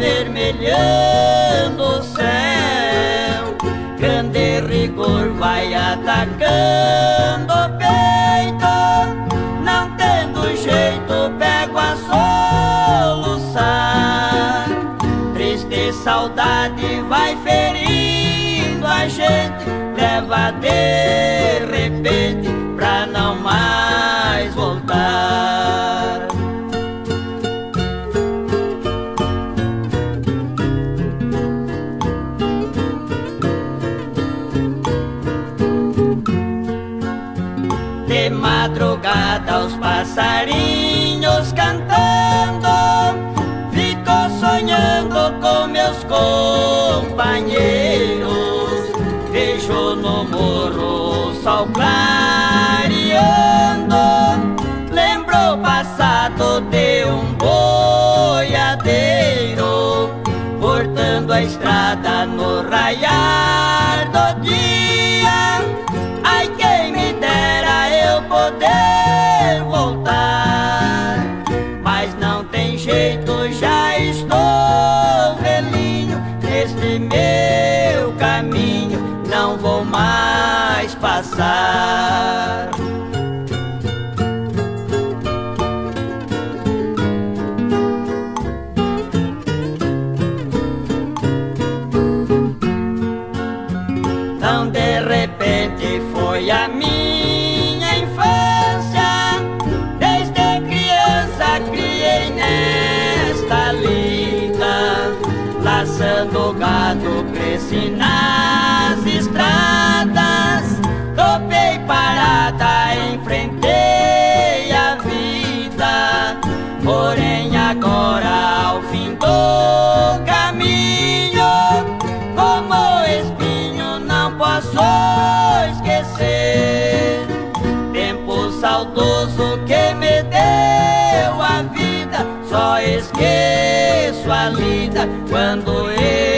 avermelhando o céu. Grande rigor vai atacando o peito, não tendo jeito pego a solução. Triste saudade vai ferindo a gente, leva de repente pra não mais voltar. De madrugada os passarinhos cantando, fico sonhando com meus companheiros. Vejo no morro o sol clareando, lembro o passado de um boiadeiro, cortando a estrada no raiar do dia. Ai, quem me dera eu poder voltar, mas não tem jeito, já estou velhinho. Neste meu caminho não vou mais passar. Então de repente foi a minha infância, desde criança criei nesta lida. Laçando gado cresci nas estradas, topei parada, enfrentei a vida. Porém agora ao fim do caminho, como espinho não posso esquecer. Tempo saudoso que me deu a vida, só esqueço a lida quando eu